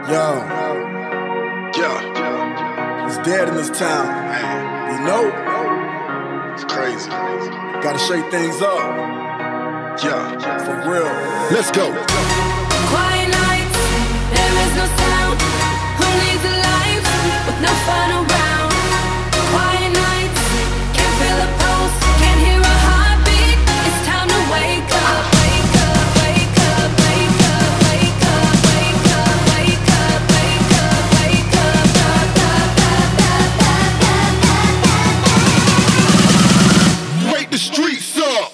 Yo, Yeah, it's dead in this town. man, You know, it's crazy. gotta shake things up. Yeah, For real. Let's go. Quiet nights, there is no sound. Who needs a life with no fun around? Quiet nights, can't feel a pulse, can't hear a heartbeat. It's time to wake up, wake up, wake up, wake up, wake up, wake up, wake up, wake up, wake up, da, da, da, da, da, da. wake the streets up.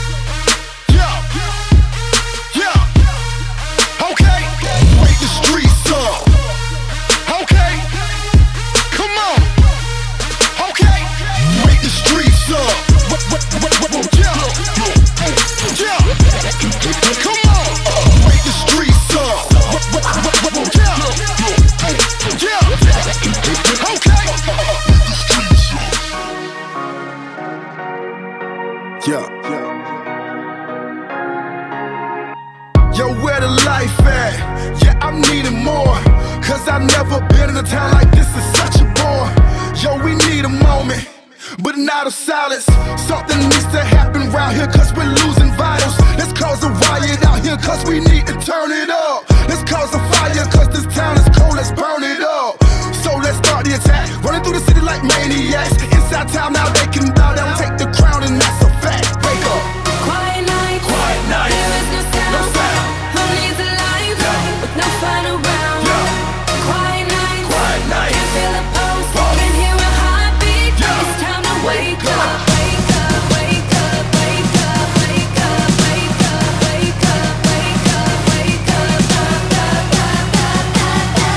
Yo, where the life at? Yeah, I'm needing more. Cause I've never been in a town like this, is such a bore. Yo, we need a moment, but not of silence. Something needs to happen round here, cause we're losing vitals. Let's cause a riot out here, cause we need to turn it up. Let's cause a fire, cause this town is cold, let's burn it up. So let's start the attack, running through the city like maniacs. Inside town now they can bow down, take the crown, and that's a fact. Wake up. Quiet night, there is no sound. Who needs a life with no fun around? Quiet night, can't feel a pulse, can't hear a heartbeat. It's time to wake up, wake up, wake up, wake up, wake up, wake up, wake up, wake up, wake up, da, da, da, da,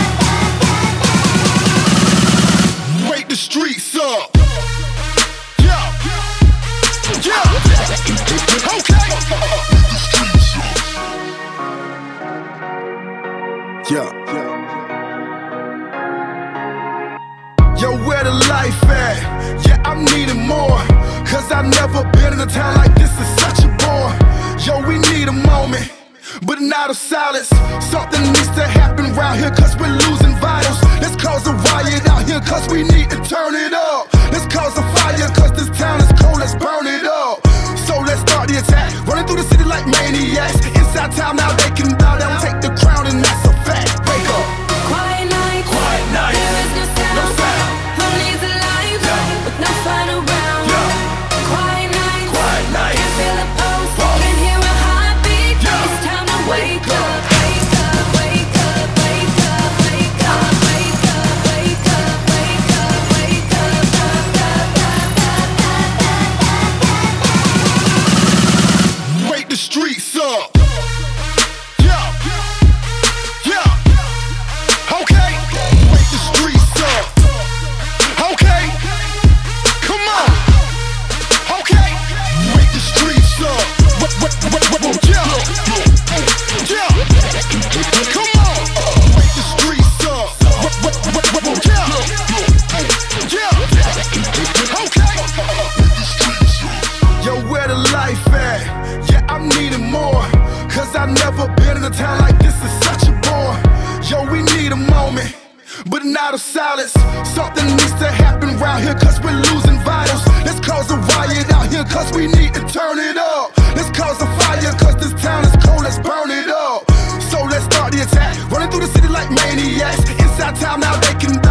da, da. Wake the streets up. Yo, where the life at? Yeah, I'm needing more. Cause I've never been in a town like this, is such a bore. Yo, we need a moment, but not of silence. Something needs to happen round here, cause we're losing vitals. Let's cause a riot out here, cause we need to turn it up. Let's cause a fire, cause this town is cold, let's burn it up. So let's start the attack, running through the city like maniacs. Inside town now they can bow down, take the crown, and that's a fact. Wake up. Quiet night, there is no sound. Who needs a life with no fun around? Quiet night, can't feel a pulse, can't hear a heartbeat. It's time to wake up, wake up, wake up, wake up, wake up, wake up, wake up, wake up, wake up, da, da, da, da, da. Wake the streets up. I've never been in a town like this, is such a bore. Yo, we need a moment, but not of silence. Something needs to happen round here, cause we're losing vitals. Let's cause a riot out here, cause we need to turn it up. Let's cause a fire, cause this town is cold, let's burn it up. So let's start the attack, running through the city like maniacs. Inside town now they can